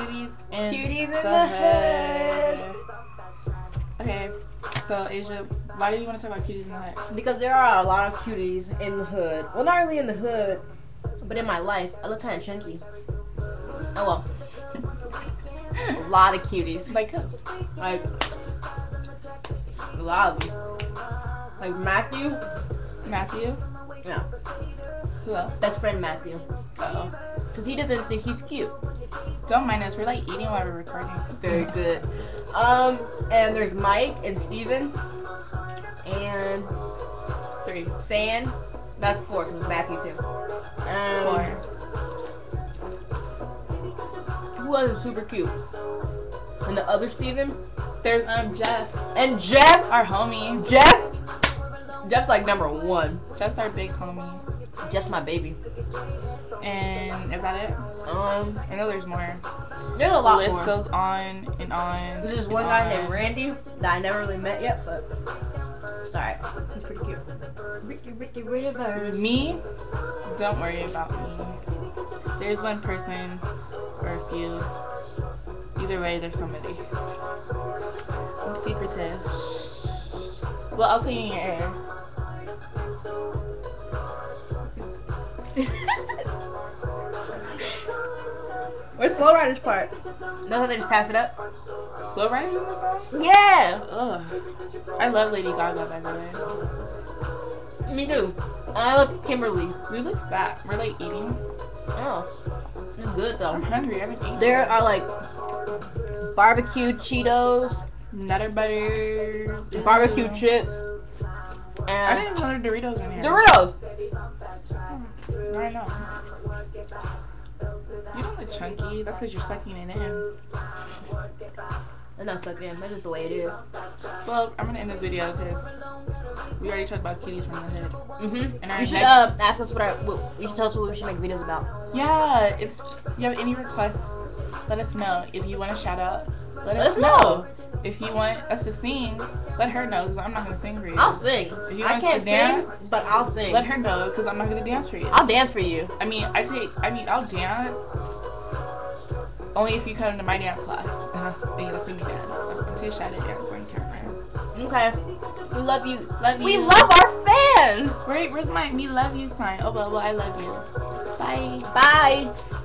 Cuties in Cuties in the hood. Okay, so Asia, why do you want to talk about cuties in the hood? Because there are a lot of cuties in the hood. Well, not really in the hood, but in my life. I look kind of chunky. Oh well. A lot of cuties. Like who? Like, a lot of them. Like Matthew. Matthew? Yeah. Who else? Best friend Matthew. Uh-oh. Because he doesn't think he's cute. Don't mind us. We're like eating while we're recording. Very good. And there's Mike and Steven. And 3. San. That's 4 because Matthew too. 4. Who else is super cute? And the other Steven? There's Jeff. And Jeff? Our homie. Jeff's like number 1. Jeff's our big homie. Jeff's my baby. And is that it? I know there's more. There's a lot The list more. goes on and on. There's this one guy named Randy that I never really met yet, but it's alright. He's pretty cute. Ricky Rivers. Me? Don't worry about me. There's one person or a few. Either way, there's somebody. I'm secretive. Well, I'll tell you in your ear. Where's Flow Rider's part? Know how they just pass it up? Flow Rider in this song? Yeah! Ugh. I love Lady Gaga, by the way. Me too. I love Kimberly. We look fat. We're like eating. Oh. It's good though. I'm hungry. I haven't eaten. There are like barbecue Cheetos, Nutter Butters. barbecue Ew. chips, I and didn't know there were Doritos in here. Doritos. Now I know. You don't look chunky. That's because you're sucking it in. I'm not sucking in. That's just the way it is. Well, I'm going to end this video because we already talked about cuties from the hood. Mhm. And our You should next- ask us you should tell us what we should make videos about. Yeah, if you have any requests, let us know. If you want a shout out, let us us know. If you want us to sing, let her know because I'm not going to sing for you. I'll sing. If you I want can't us to dance, sing, but I'll sing. let her know because I'm not going to dance for you. I'll dance for you. I mean, I'll dance only if you come to my dance class. And you'll see me dance. I'm too shy to dance on camera. Okay. We love you. Love you. We love our fans. Where's my me love you sign? Oh, well, I love you. Bye. Bye.